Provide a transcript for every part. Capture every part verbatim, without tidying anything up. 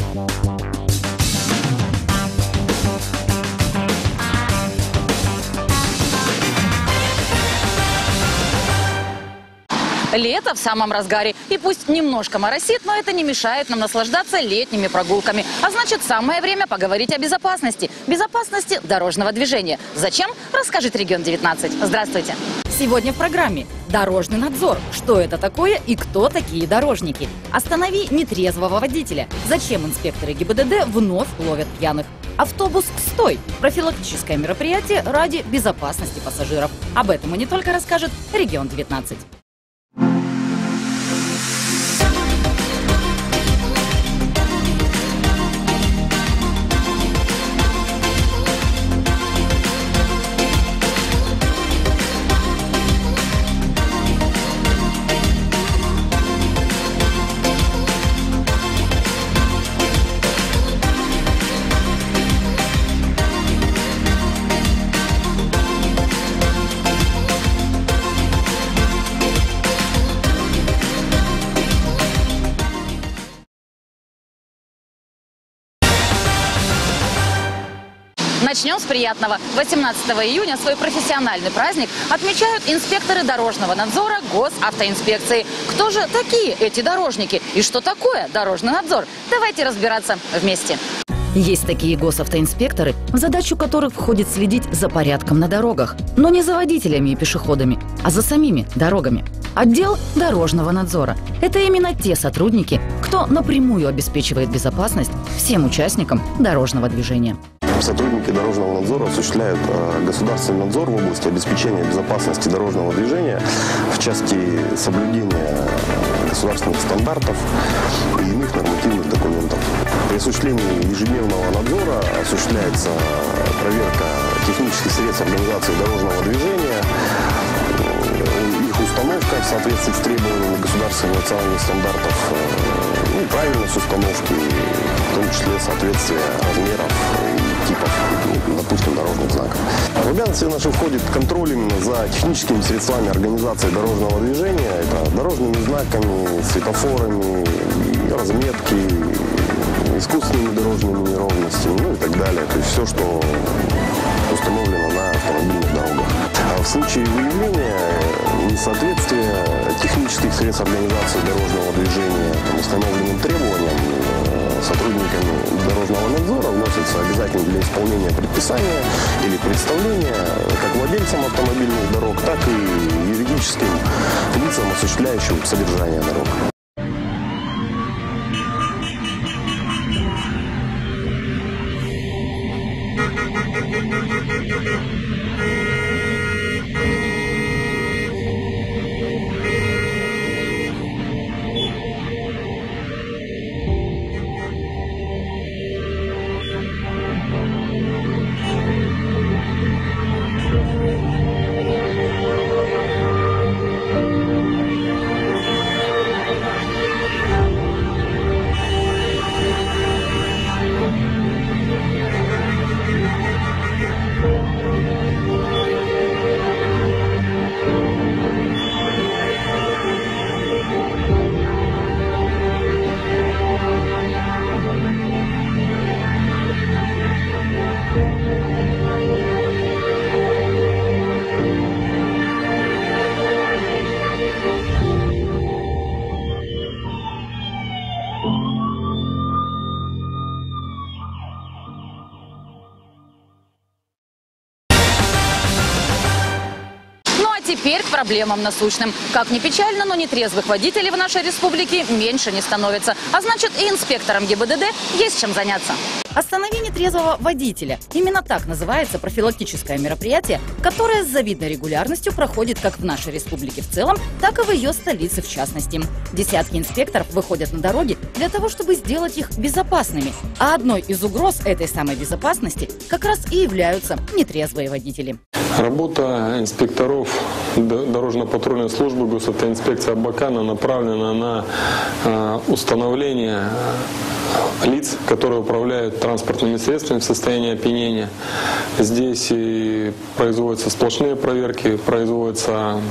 Лето в самом разгаре. И пусть немножко моросит, но это не мешает нам наслаждаться летними прогулками. А значит, самое время поговорить о безопасности. Безопасности дорожного движения. Зачем? Расскажет Регион девятнадцать. Здравствуйте. Сегодня в программе «Дорожный надзор». Что это такое и кто такие дорожники? Останови нетрезвого водителя. Зачем инспекторы ГИБДД вновь ловят пьяных? Автобус «Стой» – профилактическое мероприятие ради безопасности пассажиров. Об этом и не только расскажет Регион девятнадцать. Начнем с приятного. восемнадцатого июня свой профессиональный праздник отмечают инспекторы дорожного надзора Госавтоинспекции. Кто же такие эти дорожники? И что такое дорожный надзор? Давайте разбираться вместе. Есть такие госавтоинспекторы, в задачу которых входит следить за порядком на дорогах. Но не за водителями и пешеходами, а за самими дорогами. Отдел дорожного надзора – это именно те сотрудники, кто напрямую обеспечивает безопасность всем участникам дорожного движения. Сотрудники дорожного надзора осуществляют государственный надзор в области обеспечения безопасности дорожного движения в части соблюдения государственных стандартов и иных нормативных документов. При осуществлении ежедневного надзора осуществляется проверка технических средств организации дорожного движения, их установка в соответствии с требованиями государственных и национальных стандартов, ну, правильность установки, в том числе соответствие размеров и типов, ну, допустим, дорожных знаков. В обязанности наши входит контроль именно за техническими средствами организации дорожного движения. Это дорожными знаками, светофорами, разметки, искусственными дорожными неровностями, ну и так далее. То есть все, что установлено на автомобильных дорогах. А в случае выявления несоответствия технических средств организации дорожного движения там, установленным требованиям, сотрудниками дорожного надзора вносятся обязательно для исполнения предписания или представления как владельцам автомобильных дорог, так и юридическим лицам, осуществляющим содержание дорог. Теперь к проблемам насущным. Как ни печально, но нетрезвых водителей в нашей республике меньше не становится. А значит, и инспекторам ГИБДД есть чем заняться. «Останови нетрезвого водителя». Именно так называется профилактическое мероприятие, которое с завидной регулярностью проходит как в нашей республике в целом, так и в ее столице в частности. Десятки инспекторов выходят на дороги для того, чтобы сделать их безопасными. А одной из угроз этой самой безопасности как раз и являются нетрезвые водители. Работа инспекторов дорожно-патрульной службы Госавтоинспекции Абакана направлена на э, установление лиц, которые управляют транспортными средствами в состоянии опьянения. Здесь и производятся сплошные проверки, производятся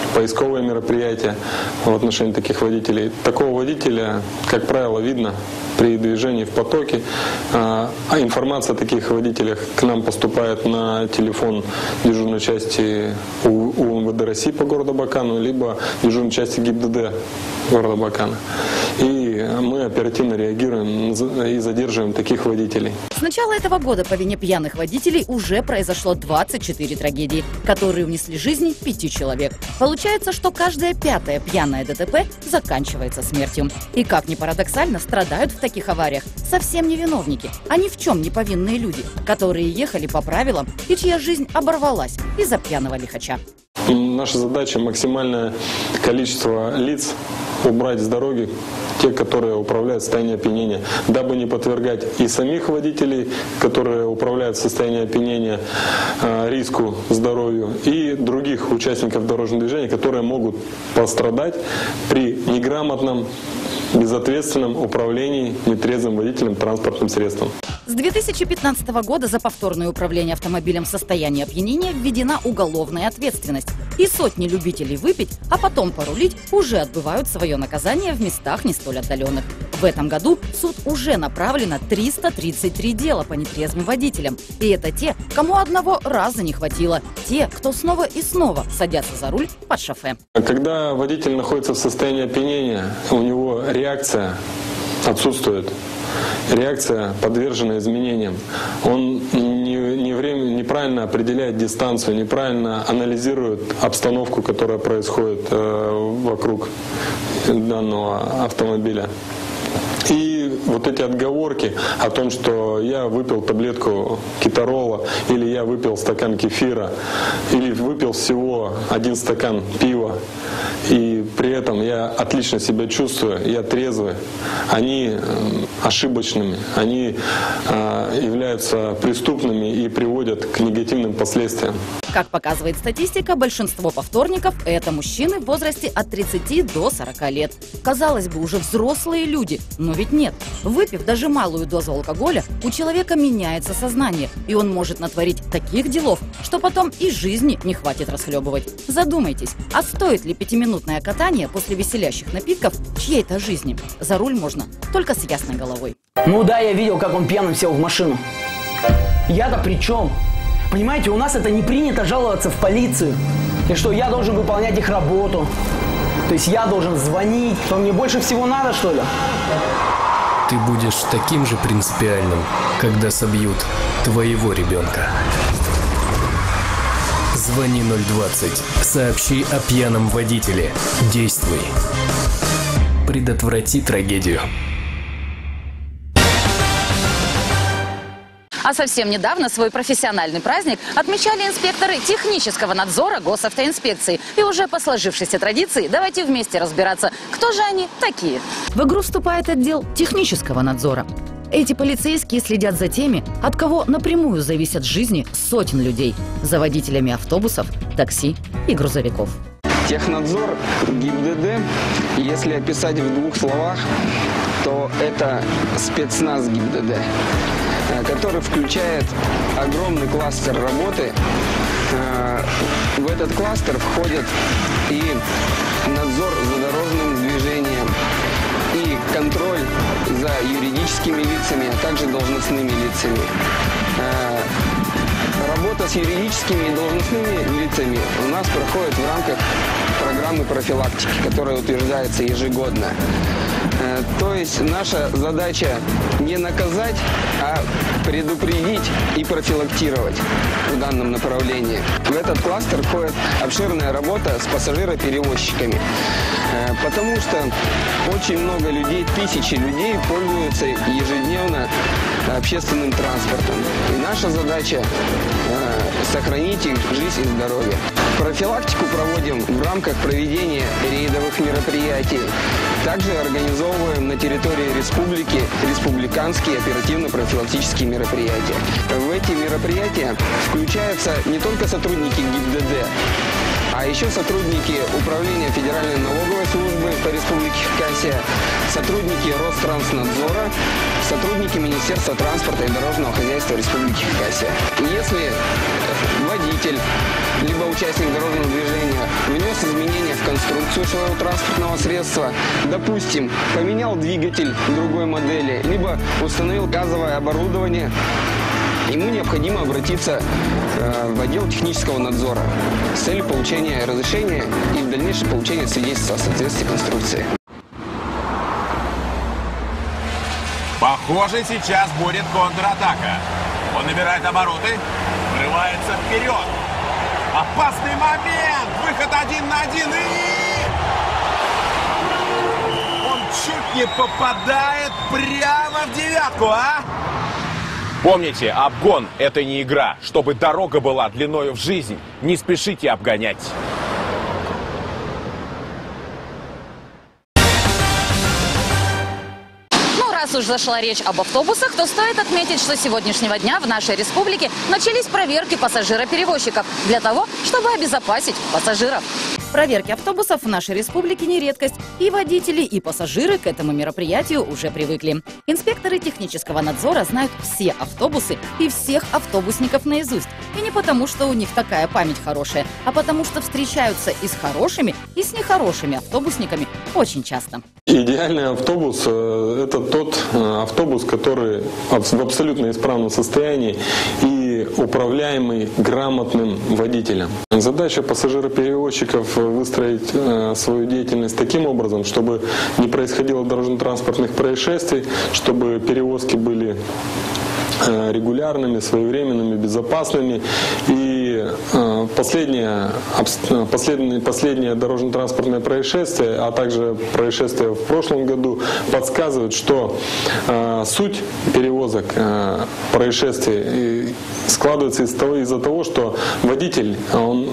поисковые мероприятия в отношении таких водителей. Такого водителя, как правило, видно при движении в потоке. А информация о таких водителях к нам поступает на телефон дежурной части УМВД России по городу Абакану, либо дежурной части ГИБДД города Абакана. И мы оперативно реагируем и задерживаем таких водителей. С начала этого года по вине пьяных водителей уже произошло двадцать четыре трагедии, которые унесли жизни пяти человек. Получается, что каждое пятое пьяное ДТП заканчивается смертью. И как ни парадоксально, страдают в таких авариях совсем не виновники, а ни в чем не повинные люди, которые ехали по правилам и чья жизнь оборвалась из-за пьяного лихача. Наша задача — максимальное количество лиц убрать с дороги, те, которые управляют в состоянии опьянения, дабы не подвергать и самих водителей, которые управляют в состоянии опьянения, риску здоровью, и других участников дорожного движения, которые могут пострадать при неграмотном, безответственном управлении нетрезвым водителем транспортным средством. С две тысячи пятнадцатого года за повторное управление автомобилем в состоянии опьянения введена уголовная ответственность. И сотни любителей выпить, а потом порулить, уже отбывают свое наказание в местах не столь отдаленных. В этом году в суд уже направлено триста тридцать три дела по нетрезвым водителям. И это те, кому одного раза не хватило. Те, кто снова и снова садятся за руль под шофе. Когда водитель находится в состоянии опьянения, у него реакция отсутствует. Реакция подвержена изменениям. Он не, не время, неправильно определяет дистанцию, неправильно анализирует обстановку, которая происходит э, вокруг данного автомобиля. И вот эти отговорки о том, что я выпил таблетку кеторола, или я выпил стакан кефира, или выпил всего один стакан пива, и при этом я отлично себя чувствую, я трезвый, они ошибочными, они являются преступными и приводят к негативным последствиям. Как показывает статистика, большинство повторников – это мужчины в возрасте от тридцати до сорока лет. Казалось бы, уже взрослые люди, но ведь нет. Выпив даже малую дозу алкоголя, у человека меняется сознание, и он может натворить таких делов, что потом и жизни не хватит расхлебывать. Задумайтесь, а стоит ли пятиминутное катание после веселящих напитков чьей-то жизни? За руль можно только с ясной головой. Ну да, я видел, как он пьяным сел в машину. Я-то при чем? Понимаете, у нас это не принято жаловаться в полицию. И что, я должен выполнять их работу? То есть я должен звонить? Что мне больше всего надо, что ли? Ты будешь таким же принципиальным, когда собьют твоего ребенка. Звони ноль двадцать. Сообщи о пьяном водителе. Действуй. Предотврати трагедию. А совсем недавно свой профессиональный праздник отмечали инспекторы технического надзора госавтоинспекции. И уже по сложившейся традиции давайте вместе разбираться, кто же они такие. В игру вступает отдел технического надзора. Эти полицейские следят за теми, от кого напрямую зависят жизни сотен людей. За водителями автобусов, такси и грузовиков. Технадзор ГИБДД, если описать в двух словах, то это спецназ ГИБДД, который включает огромный кластер работы. В этот кластер входит и надзор за дорожным движением, и контроль за юридическими лицами, а также должностными лицами. Работа с юридическими и должностными лицами у нас проходит в рамках программы профилактики, которая утверждается ежегодно. То есть наша задача не наказать, а предупредить и профилактировать в данном направлении. В этот кластер входит обширная работа с пассажироперевозчиками, потому что очень много людей, тысячи людей пользуются ежедневно общественным транспортом. И наша задача сохранить их жизнь и здоровье. Профилактику проводим в рамках проведения рейдовых мероприятий. Также организовываем на территории республики республиканские оперативно-профилактические мероприятия. В эти мероприятия включаются не только сотрудники ГИБДД, а еще сотрудники Управления Федеральной налоговой службы по Республике Хакасия, сотрудники Ространснадзора, сотрудники Министерства транспорта и дорожного хозяйства Республики Хакасия. Если водитель либо участник дорожного движения внес изменения в конструкцию своего транспортного средства, допустим, поменял двигатель другой модели, либо установил газовое оборудование, ему необходимо обратиться э, в отдел технического надзора с целью получения разрешения и в дальнейшем получения свидетельства о соответствии конструкции. Похоже, сейчас будет контратака. Он набирает обороты, врывается вперед. Опасный момент! Выход один на один и... Он чуть не попадает прямо в девятку, а? Помните, обгон – это не игра. Чтобы дорога была длиною в жизнь, не спешите обгонять. Раз уж зашла речь об автобусах, то стоит отметить, что с сегодняшнего дня в нашей республике начались проверки пассажироперевозчиков для того, чтобы обезопасить пассажиров. Проверки автобусов в нашей республике не редкость, и водители, и пассажиры к этому мероприятию уже привыкли. Инспекторы технического надзора знают все автобусы и всех автобусников наизусть. И не потому, что у них такая память хорошая, а потому что встречаются и с хорошими, и с нехорошими автобусниками очень часто. Идеальный автобус – это тот автобус, который в абсолютно исправном состоянии и управляемый грамотным водителем. Задача пассажироперевозчиков – выстроить свою деятельность таким образом, чтобы не происходило дорожно-транспортных происшествий, чтобы перевозки были регулярными, своевременными, безопасными. И последнее, последнее, последнее дорожно-транспортное происшествие, а также происшествие в прошлом году, подсказывает, что суть перевозок происшествий складывается из того, из-за того, что водитель, он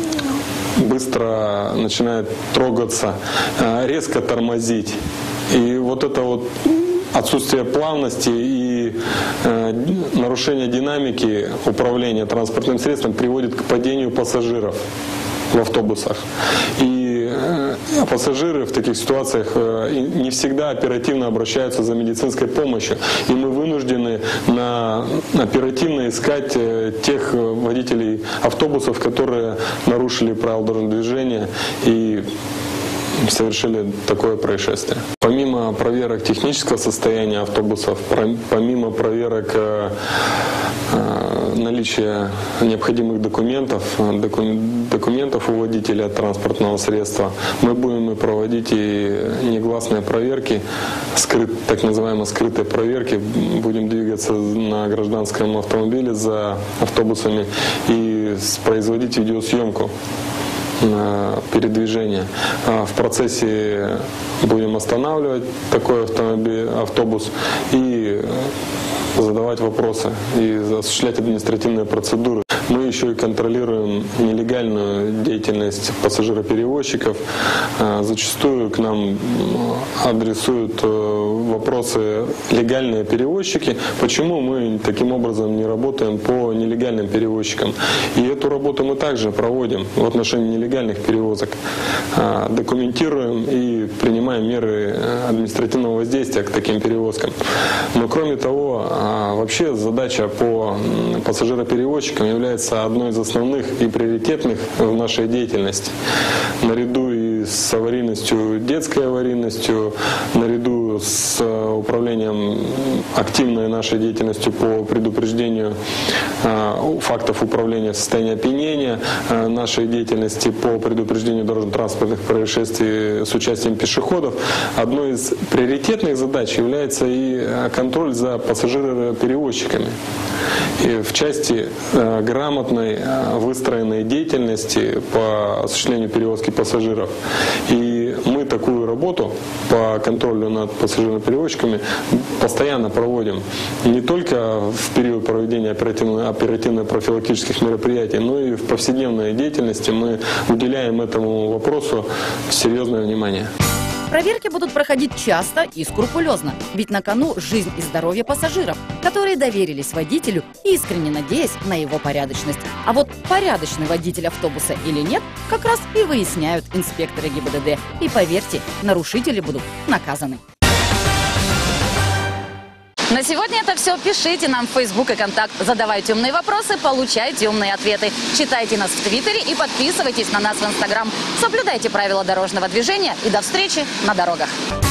быстро начинает трогаться, резко тормозить. И вот это вот отсутствие плавности и э, нарушение динамики управления транспортным средством приводит к падению пассажиров в автобусах. И э, пассажиры в таких ситуациях э, не всегда оперативно обращаются за медицинской помощью. И мы вынуждены на, оперативно искать э, тех водителей автобусов, которые нарушили правила дорожного движения и совершили такое происшествие. Помимо проверок технического состояния автобусов, помимо проверок э, э, наличия необходимых документов, документов у водителя транспортного средства, мы будем и проводить и негласные проверки, скрыт, так называемые скрытые проверки. Будем двигаться на гражданском автомобиле за автобусами и производить видеосъемку передвижения. В процессе будем останавливать такой автомобиль, автобус и задавать вопросы и осуществлять административные процедуры. Мы еще и контролируем нелегальную деятельность пассажироперевозчиков. Зачастую к нам адресуют вопросы легальные перевозчики. Почему мы таким образом не работаем по нелегальным перевозчикам? И эту работу мы также проводим в отношении нелегальных перевозок. Документируем и принимаем меры административного воздействия к таким перевозкам. Но кроме того, вообще задача по пассажироперевозчикам является одной из основных и приоритетных в нашей деятельности. Наряду и с аварийностью, детской аварийностью, наряду с управлением активной нашей деятельностью по предупреждению фактов управления в состоянии опьянения, нашей деятельности по предупреждению дорожно-транспортных происшествий с участием пешеходов. Одной из приоритетных задач является и контроль за пассажироперевозчиками. И в части э, грамотной э, выстроенной деятельности по осуществлению перевозки пассажиров. И мы такую работу по контролю над пассажироперевозчиками постоянно проводим. Не только в период проведения оперативно- оперативно-профилактических мероприятий, но и в повседневной деятельности мы уделяем этому вопросу серьезное внимание. Проверки будут проходить часто и скрупулезно, ведь на кону жизнь и здоровье пассажиров, которые доверились водителю, искренне надеясь на его порядочность. А вот порядочный водитель автобуса или нет, как раз и выясняют инспекторы ГИБДД. И поверьте, нарушители будут наказаны. На сегодня это все. Пишите нам в Facebook и Контакт. Задавайте умные вопросы, получайте умные ответы. Читайте нас в Твиттере и подписывайтесь на нас в Инстаграм. Соблюдайте правила дорожного движения и до встречи на дорогах.